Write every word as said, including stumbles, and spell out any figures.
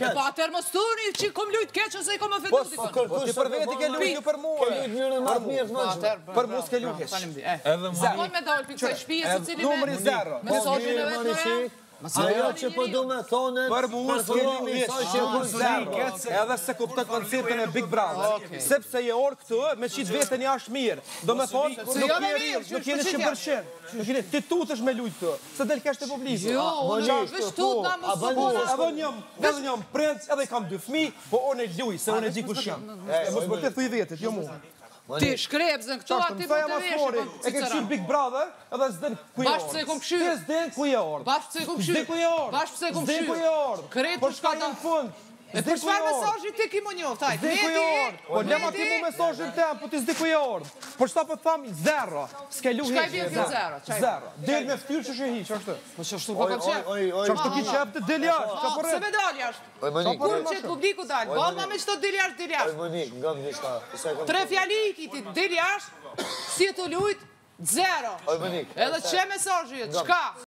keq. Po atër më stuni që kom lujt keq ose i kom ofendu Po dikon. ti për veti ke luajtur për mua. Ke luajtur mënyrën më të mirë të mundshme. Për mua s'ke luajtur. Faleminderit. Edhe më. Mon me dal pikë shtëpisë se cili Numri zero. mesazhin e vet më. Ajo që po du me thonë, Për mua s'ke luajtur. Edhe se kuptoj konceptin e Big Brother. Sepse je orë këtu, me qit veten jashtë mirë. Do me thonë, nuk je nuk jeni cent përqind. Nuk jeni ti tutesh me lut këtu. Se del kesh te publiku. Jo, unë veç tut na mos po. Apo njëm, vetëm njëm princ, edhe kam dy fëmijë, po unë e luj, se unë e di kush jam. E mos po të thuj vetit, jo mua. Ti shkrepzën këtu aty po të vesh. E ke qyr Big Brother, edhe s'den ku je. Bashkë se e kom kshir. Ti s'den ku je orë. Bashkë se e kom kshir. S'den ku je orë. Bashkë se e kom kshir. S'den ku je orë. Kretu Po shka shka ta në fund. E për çfarë mesazhi ti ki më njoft, hajt. S'den ku je orë. Po lema ti mu mesazhin tem, po ti s'den ku je orë. Po çta po tham zero. S'ke lu Çka i hiç. vjen kjo zero? Çaj. Zero. Del me fytyrë që hiç, ashtu. Po çashtu po kam qef. Çfarë ti qef të del jashtë, ka Se porrë. me dal jashtë. Oj Monik, Kur që publiku dal, balla me çto del jashtë, del oj jashtë. Monik, ngam diçka. Se kam. Tre fjali i kiti, del jashtë, si të lujt, zero. Oj Monik. Edhe çe mesazhi, çka?